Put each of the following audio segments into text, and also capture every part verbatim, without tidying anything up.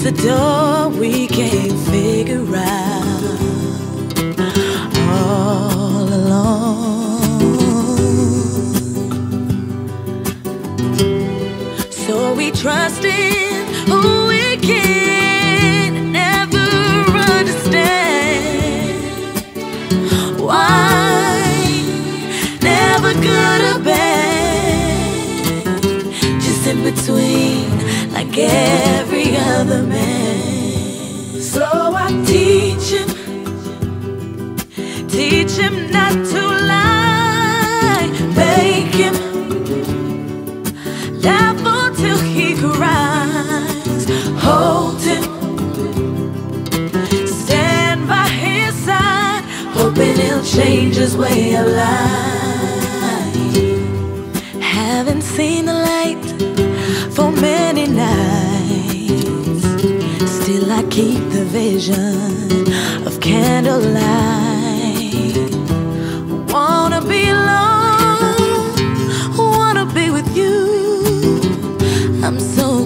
a door we can't figure out all alone. So we trust in who we can never understand. Why never good or bad, just in between, like every other man. So I teach him, teach him not to lie, make him laugh until he cries, hold him, stand by his side, hoping he'll change his way of life. Haven't seen the light for many nights, still I keep the vision of candlelight. Wanna be alone, wanna be with you, I'm so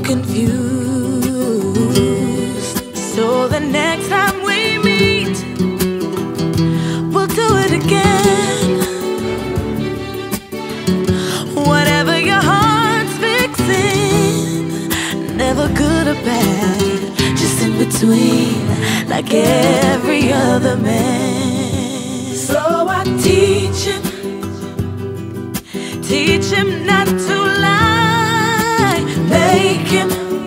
confused. So the next time we meet, we'll do it again. Whatever your heart's fixing, never good or bad, just in between, like every other man. So I teach him, teach him not to lie, make him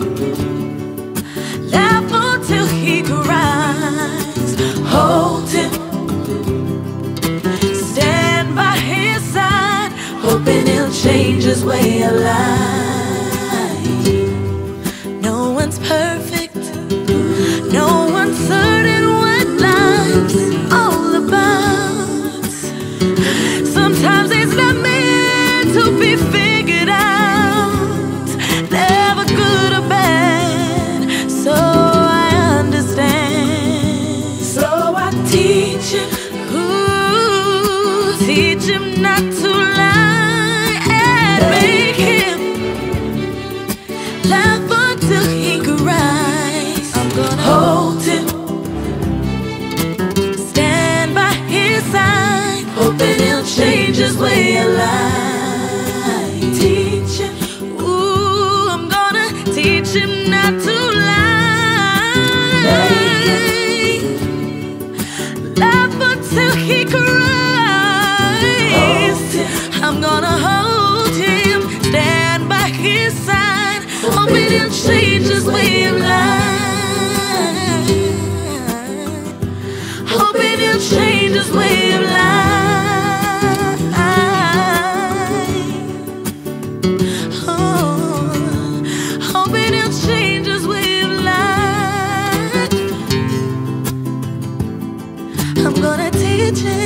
laugh until he cries, hold him, stand by his side, hoping he'll change his way of life. No one's perfect, no one's certain what life's all about. Sometimes it's not meant to be figured out, never good or bad, so I understand. So I teach him, ooh, teach him not to lie, and make him laugh until he cries. I'm gonna hold him, stand by his side, hoping he'll change his way of life. Teach him, ooh, I'm gonna teach him not to lie, laugh until he cries. I'm gonna hold him, stand by his side, hoping he'll change his way of life, hoping he'll change his way of life, oh, hoping he'll change his way of life. I'm gonna teach him.